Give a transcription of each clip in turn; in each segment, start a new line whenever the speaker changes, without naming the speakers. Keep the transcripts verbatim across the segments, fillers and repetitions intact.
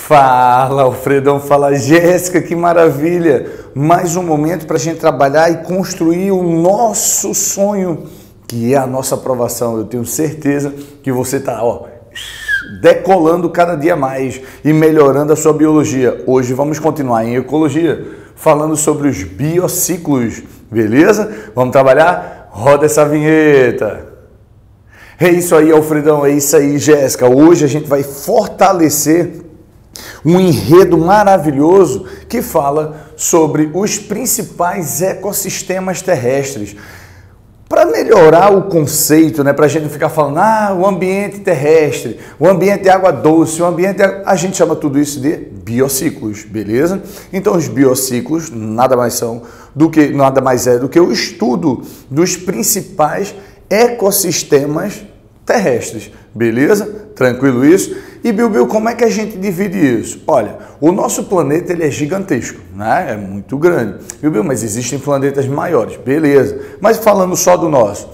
Fala, Alfredão, fala, Jéssica, que maravilha! Mais um momento para a gente trabalhar e construir o nosso sonho, que é a nossa aprovação. Eu tenho certeza que você está, ó, decolando cada dia mais e melhorando a sua biologia. Hoje vamos continuar em ecologia, falando sobre os biociclos, beleza? Vamos trabalhar? Roda essa vinheta! É isso aí, Alfredão, é isso aí, Jéssica. Hoje a gente vai fortalecer um enredo maravilhoso que fala sobre os principais ecossistemas terrestres. Para melhorar o conceito, né, para a gente não ficar falando, ah, o ambiente terrestre, o ambiente de água doce, o ambiente... De... A gente chama tudo isso de biociclos, beleza? Então, os biociclos nada mais são do que, nada mais é do que o estudo dos principais ecossistemas terrestres, beleza? Tranquilo isso? E, Bilbil, como é que a gente divide isso? Olha, o nosso planeta ele é gigantesco, né? É muito grande. Bilbil, mas existem planetas maiores, beleza. Mas falando só do nosso,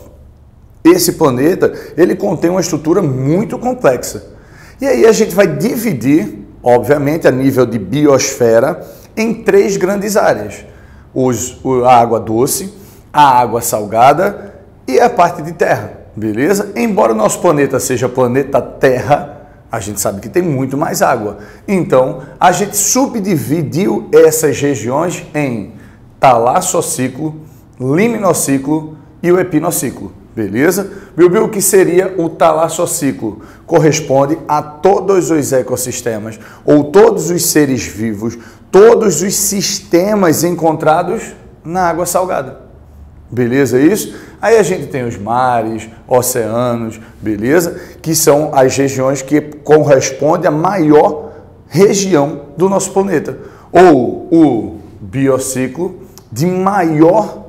esse planeta, ele contém uma estrutura muito complexa. E aí a gente vai dividir, obviamente, a nível de biosfera, em três grandes áreas. Os, a água doce, a água salgada e a parte de terra, beleza? Embora o nosso planeta seja planeta Terra, a gente sabe que tem muito mais água. Então, a gente subdividiu essas regiões em talassociclo, liminociclo e o epinociclo, beleza? Bilbil, o que seria o talassociclo? Corresponde a todos os ecossistemas, ou todos os seres vivos, todos os sistemas encontrados na água salgada. Beleza isso? Aí a gente tem os mares, oceanos, beleza? Que são as regiões que correspondem à maior região do nosso planeta. Ou o biociclo de maior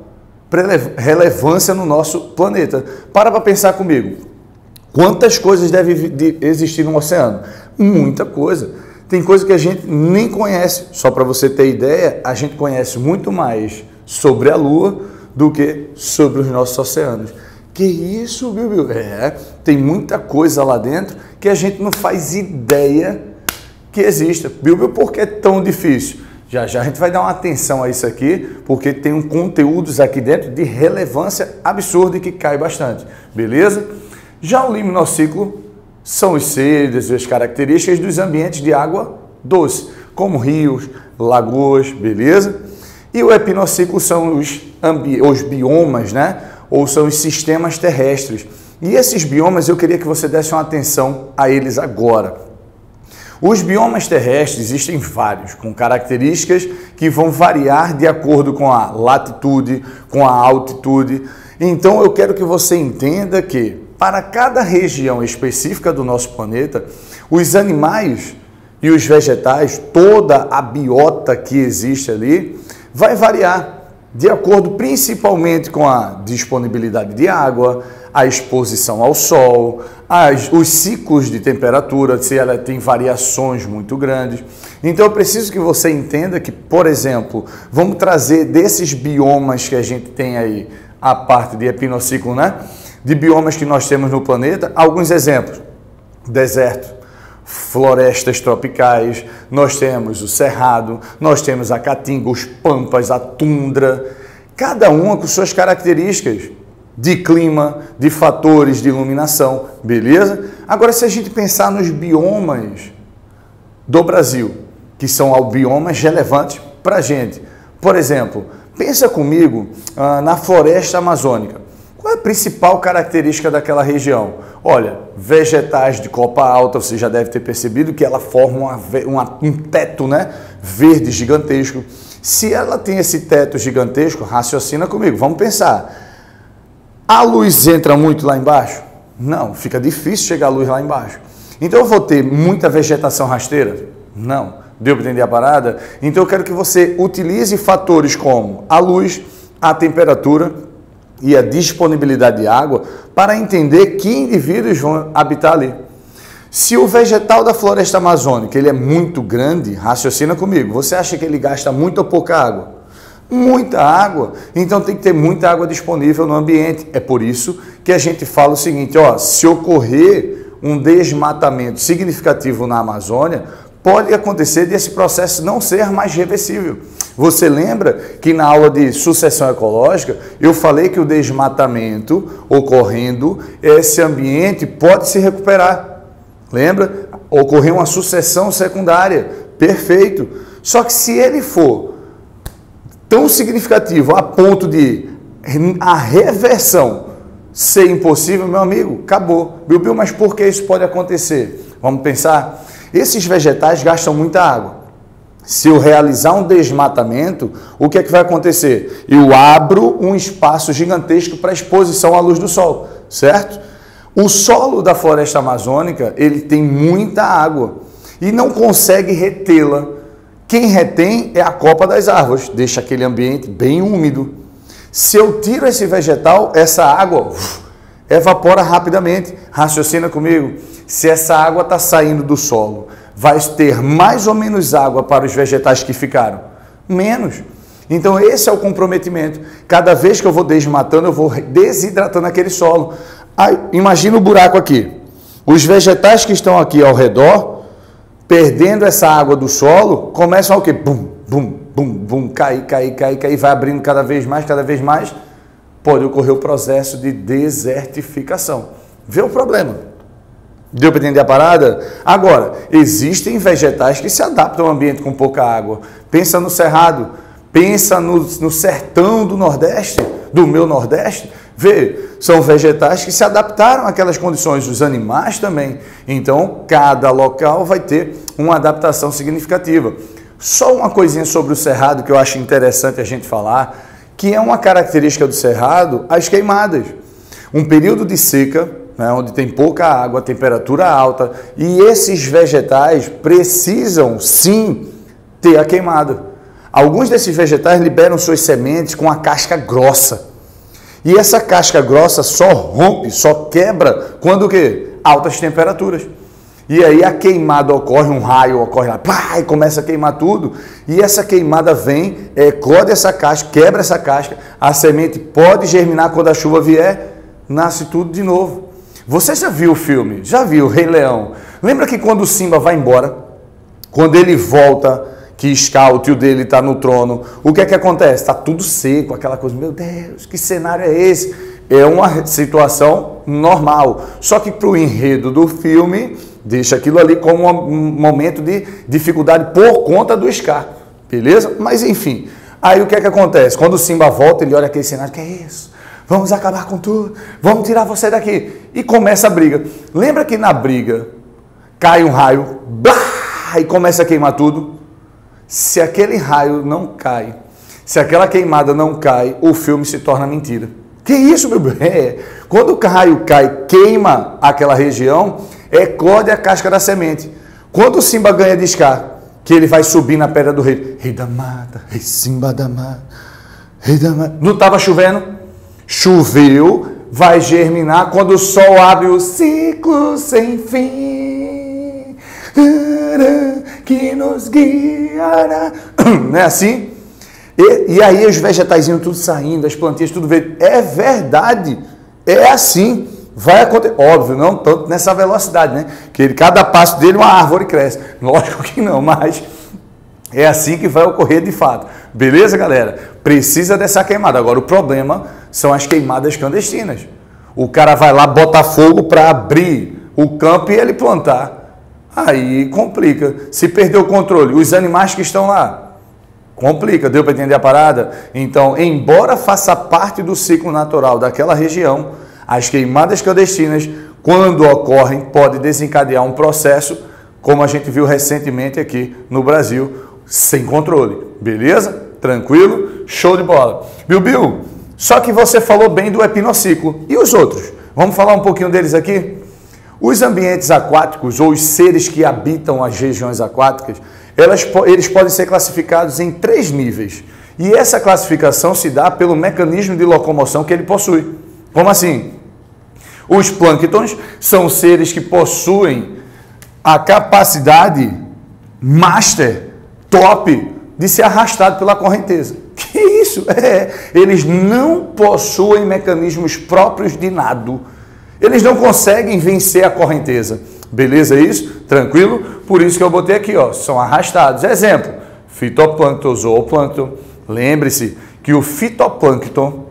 relevância no nosso planeta. Para para pensar comigo. Quantas coisas devem existir no oceano? Muita coisa. Tem coisa que a gente nem conhece. Só para você ter ideia, a gente conhece muito mais sobre a Lua do que sobre os nossos oceanos. Que isso, Bilbil? É, tem muita coisa lá dentro que a gente não faz ideia que exista. Bilbil, por que é tão difícil? Já já a gente vai dar uma atenção a isso aqui, porque tem um conteúdos aqui dentro de relevância absurda e que cai bastante, beleza? Já o liminociclo são os seres e as características dos ambientes de água doce, como rios, lagoas, beleza? E o epinociclo são os, os biomas, né? Ou são os sistemas terrestres. E esses biomas eu queria que você desse uma atenção a eles agora. Os biomas terrestres existem vários, com características que vão variar de acordo com a latitude, com a altitude. Então eu quero que você entenda que para cada região específica do nosso planeta, os animais e os vegetais, toda a biota que existe ali, vai variar de acordo principalmente com a disponibilidade de água, a exposição ao sol, as, os ciclos de temperatura, se ela tem variações muito grandes. Então eu preciso que você entenda que, por exemplo, vamos trazer desses biomas que a gente tem aí, a parte de epinociclo, né? De biomas que nós temos no planeta, alguns exemplos. Deserto, florestas tropicais, nós temos o cerrado, nós temos a caatinga, os pampas, a tundra, cada uma com suas características de clima, de fatores de iluminação, beleza? Agora, se a gente pensar nos biomas do Brasil, que são biomas relevantes para a gente, por exemplo, pensa comigo ah, na floresta amazônica. Qual é a principal característica daquela região? Olha, vegetais de copa alta, você já deve ter percebido que ela forma uma, uma, um teto, né, verde gigantesco. Se ela tem esse teto gigantesco, raciocina comigo, vamos pensar. A luz entra muito lá embaixo? Não, fica difícil chegar a luz lá embaixo. Então eu vou ter muita vegetação rasteira? Não. Deu para entender a parada? Então eu quero que você utilize fatores como a luz, a temperatura e a disponibilidade de água para entender que indivíduos vão habitar ali. Se o vegetal da floresta amazônica ele é muito grande, raciocina comigo, você acha que ele gasta muita ou pouca água? Muita água, então tem que ter muita água disponível no ambiente. É por isso que a gente fala o seguinte, ó, se ocorrer um desmatamento significativo na Amazônia, pode acontecer desse processo não ser mais reversível. Você lembra que na aula de sucessão ecológica eu falei que o desmatamento ocorrendo, esse ambiente pode se recuperar. Lembra? Ocorreu uma sucessão secundária. Perfeito. Só que se ele for tão significativo a ponto de a reversão ser impossível, meu amigo, acabou. Bilbil, mas por que isso pode acontecer? Vamos pensar? Esses vegetais gastam muita água. Se eu realizar um desmatamento, o que é que vai acontecer? Eu abro um espaço gigantesco para exposição à luz do sol, certo? O solo da floresta amazônica, ele tem muita água e não consegue retê-la. Quem retém é a copa das árvores, deixa aquele ambiente bem úmido. Se eu tiro esse vegetal, essa água uf, evapora rapidamente. Raciocina comigo. Se essa água está saindo do solo, vai ter mais ou menos água para os vegetais que ficaram? Menos. Então esse é o comprometimento. Cada vez que eu vou desmatando, eu vou desidratando aquele solo. Aí, imagina o buraco aqui. Os vegetais que estão aqui ao redor, perdendo essa água do solo, começam a o quê? Bum, bum, bum, bum, cair, cair, cair, cair, vai abrindo cada vez mais, cada vez mais. Pode ocorrer o processo de desertificação. Vê o problema. Deu para entender a parada? Agora, existem vegetais que se adaptam ao ambiente com pouca água. Pensa no cerrado, pensa no, no sertão do Nordeste, do meu Nordeste. Vê, são vegetais que se adaptaram àquelas condições, os animais também. Então, cada local vai ter uma adaptação significativa. Só uma coisinha sobre o cerrado que eu acho interessante a gente falar, que é uma característica do cerrado, as queimadas. Um período de seca, né, onde tem pouca água, temperatura alta, e esses vegetais precisam, sim, ter a queimada. Alguns desses vegetais liberam suas sementes com a casca grossa. E essa casca grossa só rompe, só quebra quando o quê? Altas temperaturas. E aí a queimada ocorre, um raio ocorre lá, pá, e começa a queimar tudo. E essa queimada vem, eclode essa casca, quebra essa casca, a semente pode germinar quando a chuva vier, nasce tudo de novo. Você já viu o filme? Já viu o Rei Leão? Lembra que quando o Simba vai embora, quando ele volta, que Scar, o tio dele, está no trono, o que é que acontece? Está tudo seco, aquela coisa, meu Deus, que cenário é esse? É uma situação normal. Só que para o enredo do filme, deixa aquilo ali como um momento de dificuldade por conta do Scar, beleza? Mas enfim, aí o que é que acontece? Quando o Simba volta, ele olha aquele cenário, que é isso? Vamos acabar com tudo, vamos tirar você daqui. E começa a briga. Lembra que na briga cai um raio, blá, e começa a queimar tudo? Se aquele raio não cai, se aquela queimada não cai, o filme se torna mentira. Que isso, meu bem? É. Quando o raio cai, queima aquela região, eclode a casca da semente. Quando o Simba ganha de Scar, que ele vai subir na pedra do rei, rei da mata, rei Simba da mata, rei da mata. Não estava chovendo? Choveu, vai germinar quando o sol abre o ciclo sem fim, que nos guiará. Não é assim? E, e aí os vegetaizinhos tudo saindo, as plantinhas tudo verde. É verdade, é assim. Vai acontecer, óbvio, não tanto nessa velocidade, né? Que ele, cada passo dele uma árvore cresce. Lógico que não, mas é assim que vai ocorrer de fato. Beleza, galera? Precisa dessa queimada. Agora, o problema são as queimadas clandestinas. O cara vai lá, bota fogo para abrir o campo e ele plantar. Aí complica. Se perder o controle, os animais que estão lá, complica. Deu para entender a parada? Então, embora faça parte do ciclo natural daquela região, as queimadas clandestinas, quando ocorrem, pode desencadear um processo, como a gente viu recentemente aqui no Brasil, sem controle. Beleza? Tranquilo? Show de bola. Bilbil, só que você falou bem do epinociclo. E os outros? Vamos falar um pouquinho deles aqui? Os ambientes aquáticos, ou os seres que habitam as regiões aquáticas, elas, eles podem ser classificados em três níveis. E essa classificação se dá pelo mecanismo de locomoção que ele possui. Como assim? Os plânctons são seres que possuem a capacidade master, top, de ser arrastado pela correnteza. Que isso? É, eles não possuem mecanismos próprios de nado. Eles não conseguem vencer a correnteza. Beleza isso? Tranquilo? Por isso que eu botei aqui, ó, são arrastados. Exemplo, fitoplâncton, zooplâncton. Lembre-se que o fitoplâncton,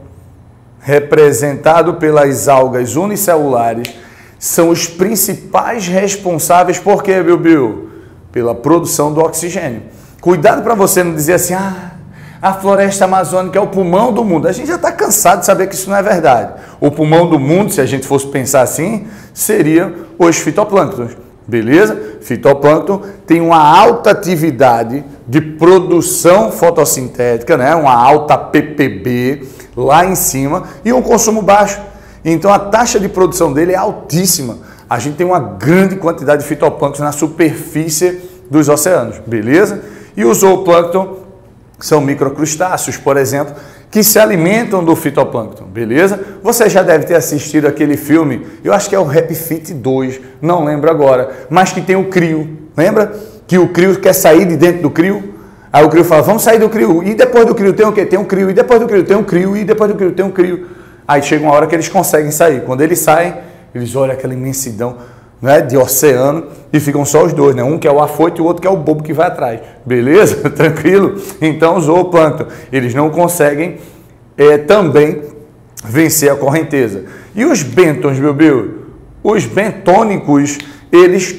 representado pelas algas unicelulares, são os principais responsáveis por quê, Bilbil? Pela produção do oxigênio. Cuidado para você não dizer assim, ah, a floresta amazônica é o pulmão do mundo. A gente já está cansado de saber que isso não é verdade. O pulmão do mundo, se a gente fosse pensar assim, seria os fitoplânctons. Beleza? Fitoplâncton tem uma alta atividade de produção fotossintética, né? Uma alta P P B lá em cima e um consumo baixo. Então a taxa de produção dele é altíssima. A gente tem uma grande quantidade de fitoplânctons na superfície dos oceanos, beleza? E os zooplâncton são microcrustáceos, por exemplo, que se alimentam do fitoplâncton, beleza? Você já deve ter assistido aquele filme, eu acho que é o Happy Feet dois, não lembro agora, mas que tem o Crio, lembra? Que o Crio quer sair de dentro do Crio, aí o Crio fala, vamos sair do Crio, e depois do Crio tem o quê? Tem um Crio, e depois do Crio tem um Crio, e depois do Crio tem um Crio. Aí chega uma hora que eles conseguem sair, quando eles saem, eles olham aquela imensidão, né, de oceano e ficam só os dois, né? Um que é o afoito e o outro que é o bobo que vai atrás. Beleza? Tranquilo? Então, os zooplâncton, eles não conseguem é, também vencer a correnteza. E os bêntons, meu Bill? Os bentônicos, eles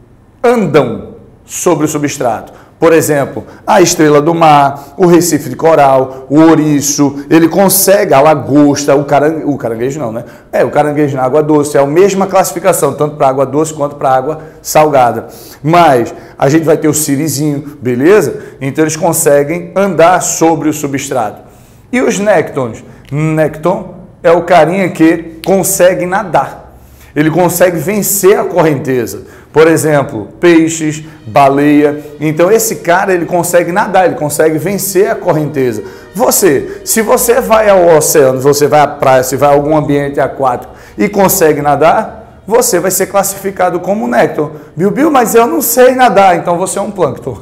andam sobre o substrato. Por exemplo, a estrela do mar, o recife de coral, o ouriço, ele consegue, a lagosta, o, carangue, o caranguejo não, né? É, o caranguejo na água doce, é a mesma classificação, tanto para água doce quanto para água salgada. Mas a gente vai ter o sirizinho, beleza? Então eles conseguem andar sobre o substrato. E os néctons? Nécton é o carinha que consegue nadar. Ele consegue vencer a correnteza. Por exemplo, peixes, baleia. Então esse cara, ele consegue nadar, ele consegue vencer a correnteza. Você, se você vai ao oceano, você vai à praia, se vai a algum ambiente aquático e consegue nadar, você vai ser classificado como nécton. Bilbil, mas eu não sei nadar, então você é um plâncton.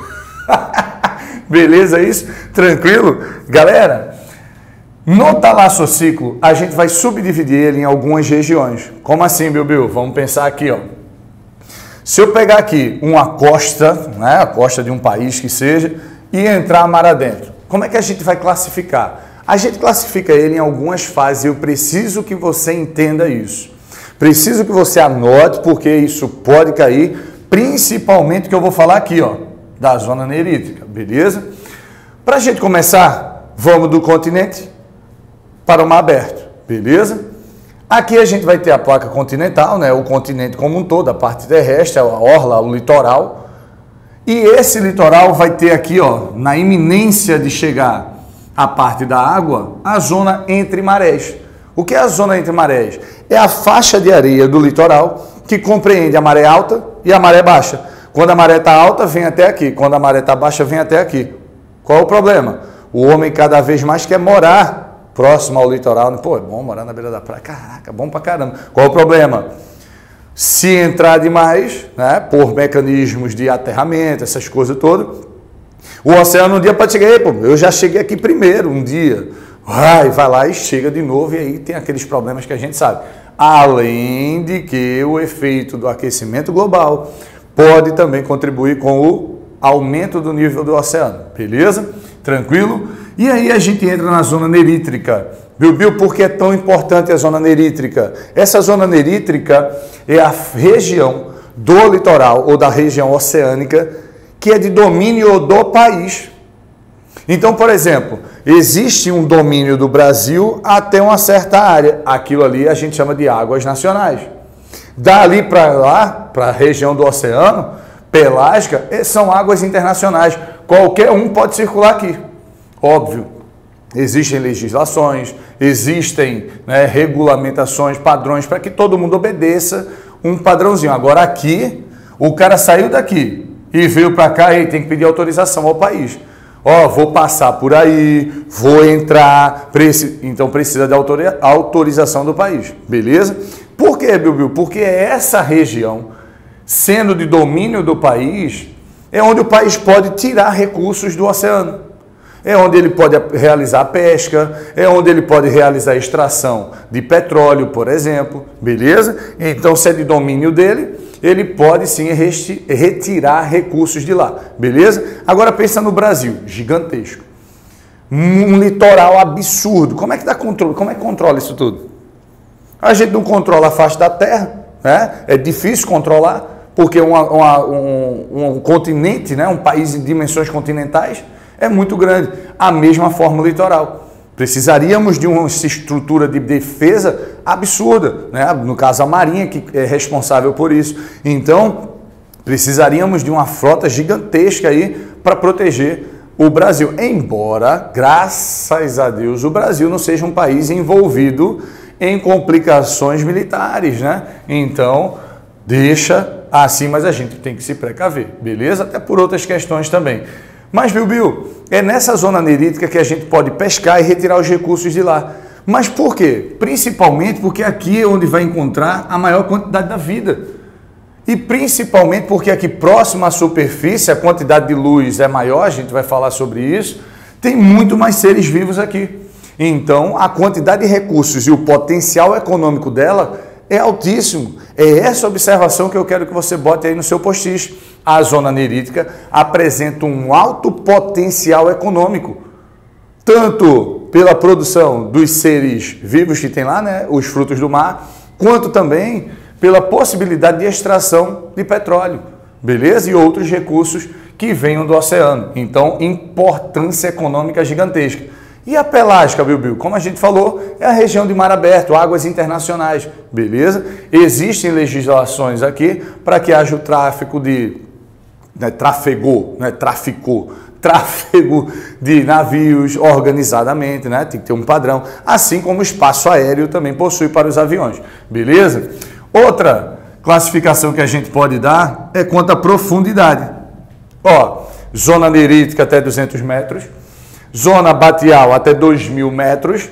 Beleza isso? Tranquilo? Galera, no talassociclo, a gente vai subdividir ele em algumas regiões. Como assim, Bilbil? Vamos pensar aqui, ó. Se eu pegar aqui uma costa, né, a costa de um país que seja, e entrar mar adentro, como é que a gente vai classificar? A gente classifica ele em algumas fases e eu preciso que você entenda isso. Preciso que você anote, porque isso pode cair, principalmente que eu vou falar aqui, ó, da zona nerítica, beleza? Para a gente começar, vamos do continente para o mar aberto, beleza? Aqui a gente vai ter a placa continental, né, o continente como um todo, a parte terrestre, a orla, o litoral. E esse litoral vai ter aqui, ó, na iminência de chegar a parte da água, a zona entre marés. O que é a zona entre marés? É a faixa de areia do litoral que compreende a maré alta e a maré baixa. Quando a maré está alta, vem até aqui. Quando a maré está baixa, vem até aqui. Qual é o problema? O homem cada vez mais quer morar próximo ao litoral. Pô, é bom morar na beira da praia. Caraca, bom pra caramba. Qual é o problema? Se entrar demais, né, por mecanismos de aterramento, essas coisas todas, o oceano um dia pode chegar, pô, eu já cheguei aqui primeiro um dia. Vai, vai lá e chega de novo e aí tem aqueles problemas que a gente sabe. Além de que o efeito do aquecimento global pode também contribuir com o aumento do nível do oceano. Beleza? Tranquilo? E aí a gente entra na zona nerítrica. Bilbil, por que é tão importante a zona nerítrica? Essa zona nerítrica é a região do litoral ou da região oceânica que é de domínio do país. Então, por exemplo, existe um domínio do Brasil até uma certa área. Aquilo ali a gente chama de águas nacionais. Dali para lá, para a região do oceano, pelágica, são águas internacionais. Qualquer um pode circular aqui. Óbvio, existem legislações, existem, né, regulamentações, padrões para que todo mundo obedeça um padrãozinho. Agora aqui, o cara saiu daqui e veio para cá e tem que pedir autorização ao país. Ó, oh, vou passar por aí, vou entrar, preci... então precisa de autorização do país, beleza? Por quê, Bilbil? Porque essa região, sendo de domínio do país, é onde o país pode tirar recursos do oceano. é onde ele pode realizar a pesca, é onde ele pode realizar a extração de petróleo, por exemplo, beleza? Então, se é de domínio dele, ele pode sim retirar recursos de lá, beleza? Agora pensa no Brasil, gigantesco. Um litoral absurdo. Como é que dá controle? Como é que controla isso tudo? A gente não controla a face da terra, né? É difícil controlar, porque uma, uma, um, um continente, né? Um país em dimensões continentais é muito grande. A mesma forma o litoral. Precisaríamos de uma estrutura de defesa absurda, né? No caso a Marinha, que é responsável por isso. Então, precisaríamos de uma frota gigantesca aí para proteger o Brasil. Embora, graças a Deus, o Brasil não seja um país envolvido em complicações militares, né? Então, deixa assim, mas a gente tem que se precaver, beleza? Até por outras questões também. Mas, Bilbil, é nessa zona nerítica que a gente pode pescar e retirar os recursos de lá. Mas por quê? Principalmente porque aqui é onde vai encontrar a maior quantidade da vida. E principalmente porque aqui próximo à superfície, a quantidade de luz é maior, a gente vai falar sobre isso, tem muito mais seres vivos aqui. Então, a quantidade de recursos e o potencial econômico dela é altíssimo. É essa observação que eu quero que você bote aí no seu post-it. A zona nerítica apresenta um alto potencial econômico, tanto pela produção dos seres vivos que tem lá, né, os frutos do mar, quanto também pela possibilidade de extração de petróleo, beleza? E outros recursos que venham do oceano. Então, importância econômica gigantesca. E a pelágica, Bilbil, como a gente falou, é a região de mar aberto, águas internacionais, beleza? Existem legislações aqui para que haja o tráfico de... Né, trafegou, né, traficou, tráfego de navios organizadamente, né? Tem que ter um padrão, assim como o espaço aéreo também possui para os aviões, beleza? Outra classificação que a gente pode dar é quanto à profundidade. Ó, zona nerítica até duzentos metros, zona abateal até dois mil metros,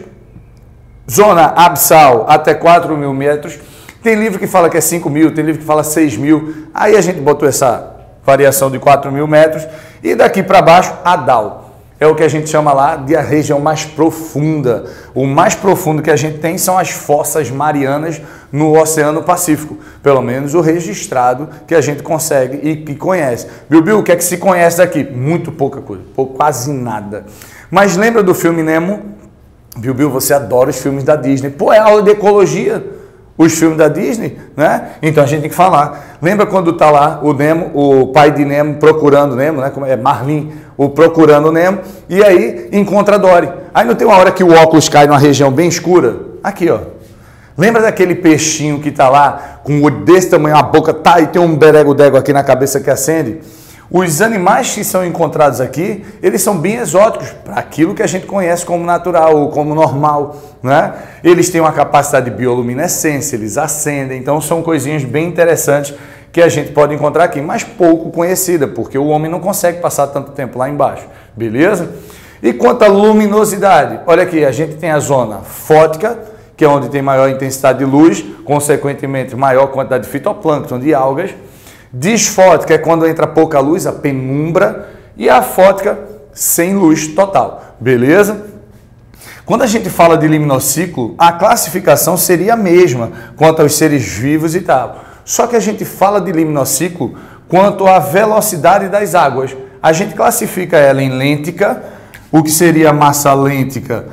zona absal até quatro mil metros. Tem livro que fala que é cinco mil, tem livro que fala seis mil. Aí a gente botou essa variação de quatro mil metros. E daqui para baixo, Adal. É o que a gente chama lá de a região mais profunda. O mais profundo que a gente tem são as fossas marianas no Oceano Pacífico. Pelo menos o registrado que a gente consegue e que conhece. Bilbil, o que é que se conhece daqui? Muito pouca coisa, quase nada. Mas lembra do filme Nemo? Bilbil, você adora os filmes da Disney. Pô, é aula de ecologia. Os filmes da Disney, né? Então a gente tem que falar. Lembra quando tá lá o Nemo, o pai de Nemo procurando Nemo, né? Como é Marlin, o procurando Nemo, e aí encontra a Dory. Aí não tem uma hora que o óculos cai numa região bem escura? Aqui, ó. Lembra daquele peixinho que tá lá com o olho desse tamanho, a boca tá e tem um berego-dego aqui na cabeça que acende? Os animais que são encontrados aqui, eles são bem exóticos para aquilo que a gente conhece como natural ou como normal, né? Eles têm uma capacidade de bioluminescência, eles acendem, então são coisinhas bem interessantes que a gente pode encontrar aqui, mas pouco conhecida, porque o homem não consegue passar tanto tempo lá embaixo, beleza? E quanto à luminosidade, olha aqui, a gente tem a zona fótica, que é onde tem maior intensidade de luz, consequentemente maior quantidade de fitoplâncton, de algas. Disfótica é quando entra pouca luz, a penumbra, e a fótica sem luz total, beleza? Quando a gente fala de liminociclo, a classificação seria a mesma quanto aos seres vivos e tal. Só que a gente fala de liminociclo quanto à velocidade das águas. A gente classifica ela em lêntica, o que seria a massa lêntica,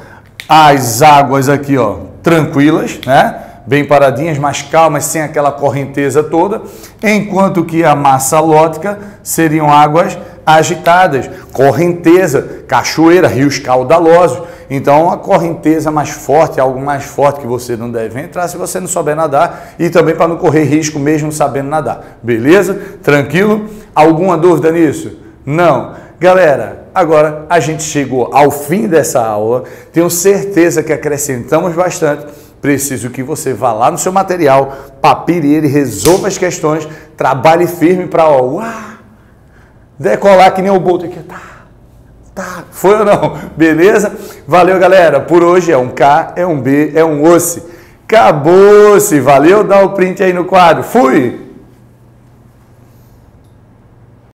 as águas aqui, ó, tranquilas, né? Bem paradinhas, mais calmas, sem aquela correnteza toda, enquanto que a massa lótica seriam águas agitadas, correnteza, cachoeira, rios caudalosos. Então, a correnteza mais forte, algo mais forte que você não deve entrar se você não souber nadar e também para não correr risco mesmo sabendo nadar. Beleza? Tranquilo? Alguma dúvida nisso? Não. Galera, agora a gente chegou ao fim dessa aula. Tenho certeza que acrescentamos bastante. Preciso que você vá lá no seu material, papire ele, resolva as questões, trabalhe firme para decolar que nem o Bolt aqui. Tá, tá, foi ou não? Beleza? Valeu, galera. Por hoje é um K, é um B, é um osse. Acabou-se. Valeu? Dá o print aí no quadro. Fui!